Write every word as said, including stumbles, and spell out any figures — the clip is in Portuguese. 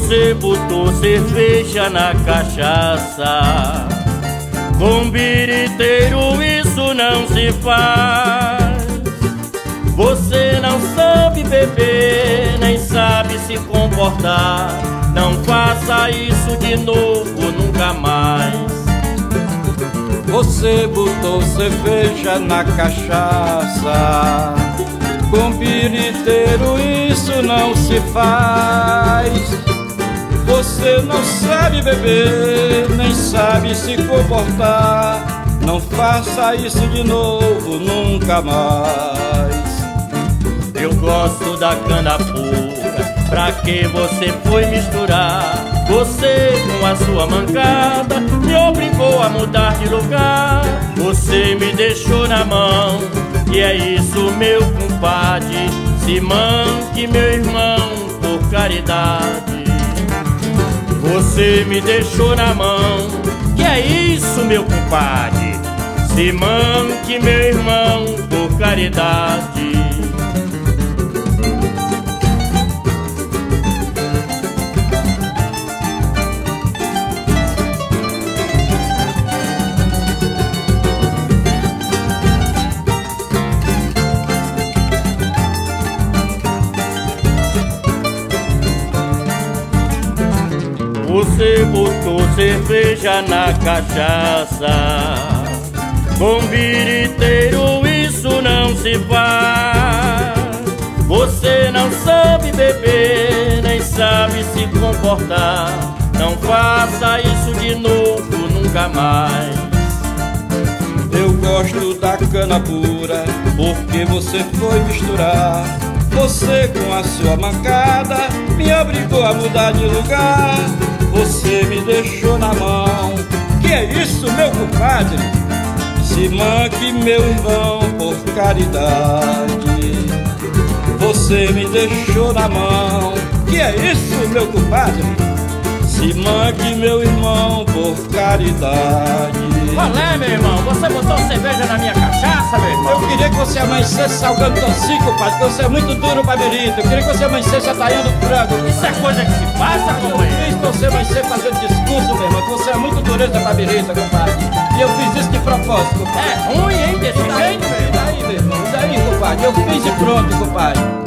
Você botou cerveja na cachaça, com biriteiro isso não se faz. Você não sabe beber, nem sabe se comportar. Não faça isso de novo, nunca mais. Você botou cerveja na cachaça, com biriteiro isso não se faz. Você não sabe beber, nem sabe se comportar. Não faça isso de novo, nunca mais. Eu gosto da cana pura, pra que você foi misturar? Você com a sua mancada me obrigou a mudar de lugar. Você me deixou na mão, e é isso, meu compadre. Se manque, meu irmão, por caridade. Você me deixou na mão, e é isso, meu compadre. Se manque, meu irmão, por caridade. Você botou cerveja na cachaça, com biriteiro isso não se faz. Você não sabe beber, nem sabe se comportar. Não faça isso de novo, nunca mais. Eu gosto da cana pura, porque você foi misturar. Você com a sua mancada me obrigou a mudar de lugar. Você me deixou na mão, que é isso, meu compadre? Se manque, meu irmão, por caridade. Você me deixou na mão, que é isso, meu compadre? Se manque, meu irmão, por caridade. Qual é, meu irmão? Você botou cerveja na minha cachaça, meu irmão? Eu queria que você amanhecesse salgando docinho, compadre, porque você é muito duro pra berito. Eu queria que você amanhecesse ataiando frango. Isso é coisa que se passa, companheiro? Eu fiz você amanhecer fazendo discurso, meu irmão, que você é muito dureza pra berito, compadre. E eu fiz isso de propósito, compadre. É ruim, hein, desse jeito, meu irmão? E daí, meu irmão? E daí, compadre? Eu fiz e pronto, compadre.